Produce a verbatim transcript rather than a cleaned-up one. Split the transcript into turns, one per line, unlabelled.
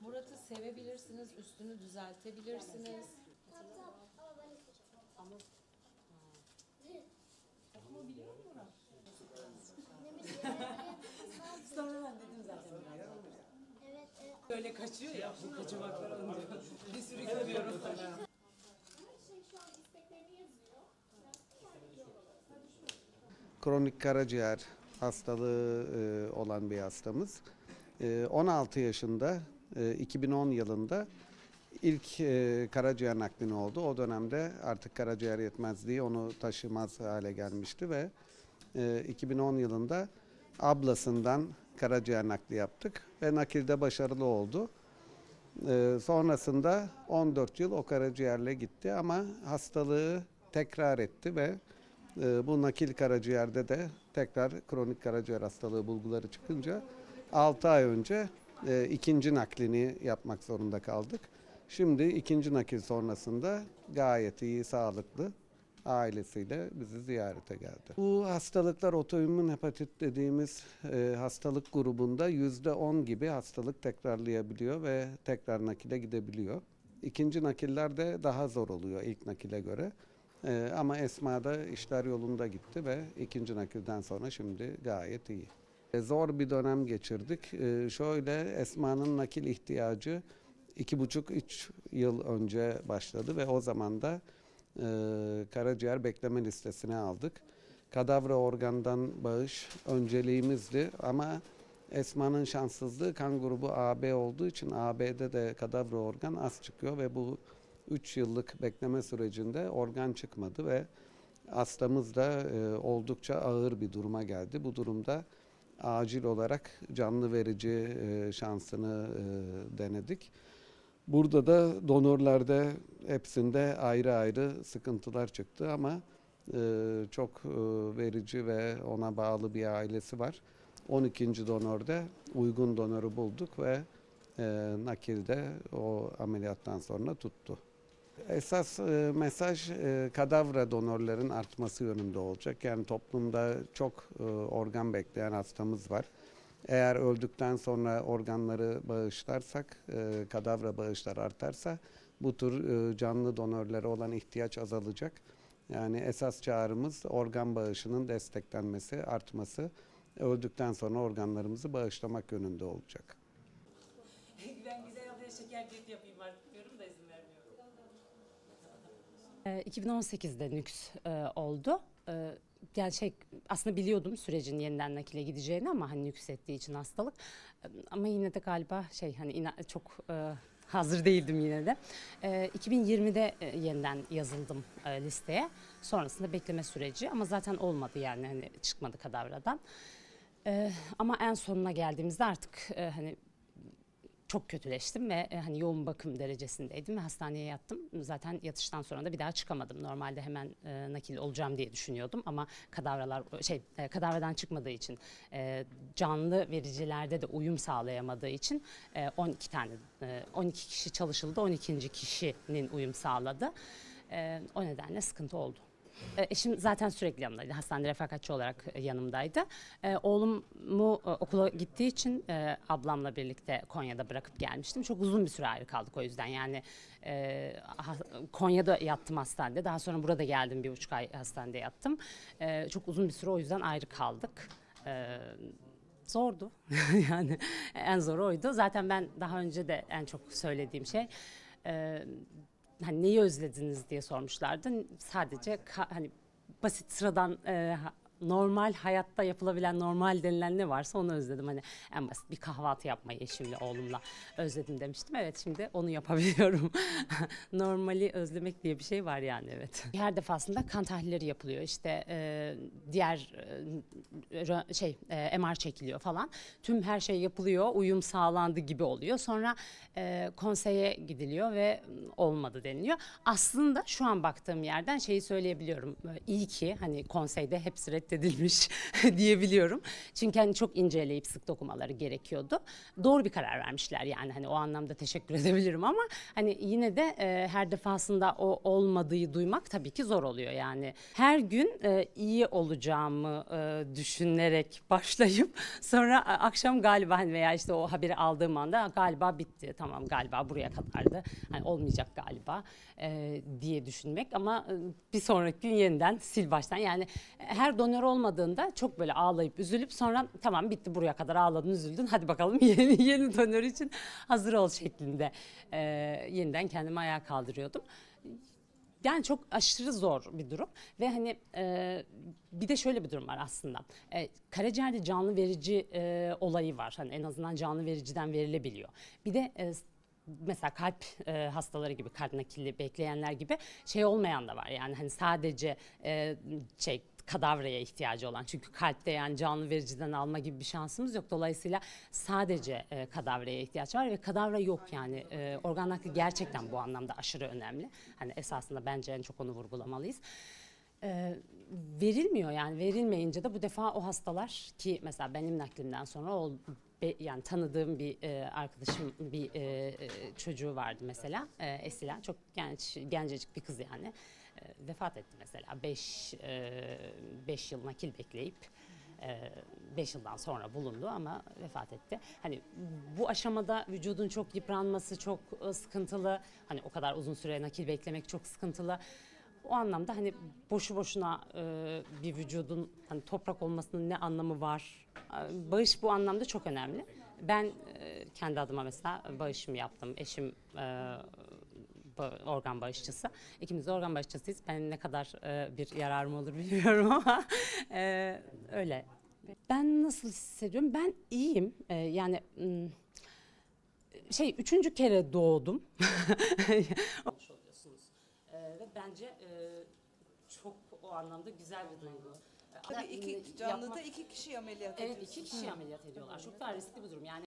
Murat'ı sevebilirsiniz, üstünü düzeltebilirsiniz.
Okuma biliyor musun Murat? Sonradan dedim zaten biraz.
Evet. E,
Böyle kaçıyor ya, bu kaçamaklar onu diyor. Bir sürü görüyorum.
her şey şu an isteklerini yazıyor.
Kronik karaciğer hastalığı e, olan bir hastamız. E, on altı yaşında e, iki bin on yılında ilk e, karaciğer naklini oldu. O dönemde artık karaciğer yetmezliği onu taşımaz hale gelmişti ve e, iki bin on yılında ablasından karaciğer nakli yaptık ve nakilde başarılı oldu. E, sonrasında on dört yıl o karaciğerle gitti ama hastalığı tekrar etti ve e, bu nakil karaciğerde de tekrar kronik karaciğer hastalığı bulguları çıkınca altı ay önce e, ikinci naklini yapmak zorunda kaldık. Şimdi ikinci nakil sonrasında gayet iyi, sağlıklı ailesiyle bizi ziyarete geldi. Bu hastalıklar otoimmün hepatit dediğimiz e, hastalık grubunda yüzde on gibi hastalık tekrarlayabiliyor ve tekrar nakile gidebiliyor. İkinci nakiller de daha zor oluyor ilk nakile göre. E, ama Esma'da işler yolunda gitti ve ikinci nakilden sonra şimdi gayet iyi. E, zor bir dönem geçirdik. E, şöyle Esma'nın nakil ihtiyacı iki buçuk üç yıl önce başladı ve o zaman da e, karaciğer bekleme listesine aldık. Kadavra organdan bağış önceliğimizdi ama Esma'nın şanssızlığı kan grubu A B olduğu için A B'de de kadavra organ az çıkıyor ve bu üç yıllık bekleme sürecinde organ çıkmadı ve hastamız da e, oldukça ağır bir duruma geldi. Bu durumda acil olarak canlı verici e, şansını e, denedik. Burada da donörlerde hepsinde ayrı ayrı sıkıntılar çıktı ama e, çok e, verici ve ona bağlı bir ailesi var. on ikinci donörde uygun donörü bulduk ve e, nakilde o ameliyattan sonra tuttu. Esas e, mesaj e, kadavra donörlerin artması yönünde olacak. Yani toplumda çok e, organ bekleyen hastamız var. Eğer öldükten sonra organları bağışlarsak, e, kadavra bağışlar artarsa bu tür e, canlı donörlere olan ihtiyaç azalacak. Yani esas çağrımız organ bağışının desteklenmesi, artması, öldükten sonra organlarımızı bağışlamak yönünde olacak.
Ben güzel ablaya şeker diyeti yapayım artık diyorum da izin vermiyorum.
iki bin on sekizde nüks e, oldu. E, yani şey aslında biliyordum sürecin yeniden nakile gideceğini ama hani nüksettiği için hastalık. E, ama yine de galiba şey hani ina, çok e, hazır değildim yine de. E, iki bin yirmide e, yeniden yazıldım e, listeye. Sonrasında bekleme süreci ama zaten olmadı yani hani çıkmadı kadavradan. E, ama en sonuna geldiğimizde artık e, hani çok kötüleştim ve e, hani yoğun bakım derecesindeydim ve hastaneye yattım. Zaten yatıştan sonra da bir daha çıkamadım. Normalde hemen e, nakil olacağım diye düşünüyordum ama kadavralar şey e, kadavradan çıkmadığı için e, canlı vericilerde de uyum sağlayamadığı için e, on iki tane e, on iki kişi çalışıldı. on ikinci kişinin uyum sağladı. E, o nedenle sıkıntı oldu. E, Eşim zaten sürekli yanımdaydı. Hastanede refakatçi olarak e, yanımdaydı. E, oğlumu e, okula gittiği için e, ablamla birlikte Konya'da bırakıp gelmiştim. Çok uzun bir süre ayrı kaldık o yüzden. Yani e, ha, Konya'da yattım hastanede. Daha sonra burada geldim, bir buçuk ay hastanede yattım. E, çok uzun bir süre o yüzden ayrı kaldık. E, zordu. Yani en zoru oydu. Zaten ben daha önce de en çok söylediğim şey... E, Hani neyi özlediniz diye sormuşlardı. Sadece hani basit sıradan e, normal hayatta yapılabilen normal denilen ne varsa onu özledim. Hani en basit bir kahvaltı yapmayı eşimle oğlumla özledim demiştim. Evet şimdi onu yapabiliyorum. Normali özlemek diye bir şey var yani evet. Her defasında kan tahlilleri yapılıyor. İşte e, diğer e, şey e, M R çekiliyor falan. Tüm her şey yapılıyor. Uyum sağlandı gibi oluyor. Sonra e, konseye gidiliyor ve olmadı deniliyor. Aslında şu an baktığım yerden şeyi söyleyebiliyorum. İyi ki hani konseyde hepsi red reddedilmiş diyebiliyorum. Çünkü hani çok inceleyip sık dokumaları gerekiyordu. Doğru bir karar vermişler yani hani o anlamda teşekkür edebilirim ama hani yine de e, her defasında o olmadığı duymak tabii ki zor oluyor yani. Her gün e, iyi olacağımı e, düşünerek başlayıp sonra e, akşam galiba hani veya işte o haberi aldığım anda galiba bitti, tamam galiba buraya kadardı, hani olmayacak galiba e, diye düşünmek ama e, bir sonraki gün yeniden sil baştan yani her donör olmadığında çok böyle ağlayıp üzülüp sonra tamam bitti buraya kadar ağladın üzüldün hadi bakalım yeni yeni donör için hazır ol şeklinde e, yeniden kendimi ayağa kaldırıyordum. Yani çok aşırı zor bir durum ve hani e, bir de şöyle bir durum var aslında. E, karaciğerde canlı verici e, olayı var. Hani en azından canlı vericiden verilebiliyor. Bir de e, mesela kalp e, hastaları gibi, kalp nakilli bekleyenler gibi şey olmayan da var. Yani hani sadece e, şey kadavraya ihtiyacı olan. Çünkü kalpte yani canlı vericiden alma gibi bir şansımız yok. Dolayısıyla sadece e, kadavraya ihtiyaç var ve kadavra yok yani. E, organ nakli gerçekten bu anlamda aşırı önemli. Hani esasında bence en çok onu vurgulamalıyız. E, verilmiyor yani verilmeyince de bu defa o hastalar ki mesela benim naklimden sonra o be, yani tanıdığım bir e, arkadaşım bir e, e, çocuğu vardı mesela e, Esila çok genç gencecik bir kız yani. E, vefat etti mesela beş beş yıl nakil bekleyip beş yıldan sonra bulundu ama vefat etti. Hani bu aşamada vücudun çok yıpranması çok e, sıkıntılı. Hani o kadar uzun süre nakil beklemek çok sıkıntılı. O anlamda hani boşu boşuna e, bir vücudun hani toprak olmasının ne anlamı var? E, bağış bu anlamda çok önemli. Ben e, kendi adıma mesela bağışımı yaptım. Eşim e, organ bağışçısı. İkimiz de organ bağışçısıyız. Ben ne kadar e, bir yararım olur bilmiyorum ama e, öyle. Ben nasıl hissediyorum? Ben iyiyim. E, yani m, şey üçüncü kere doğdum. oluyorsunuz. E, ve bence e, çok o anlamda güzel bir duygu.
Tabii iki, canlıda iki kişi ameliyat
Evet
ediyorsunuz.
iki kişi ameliyat ediyorlar. Çok daha riskli bir durum. Yani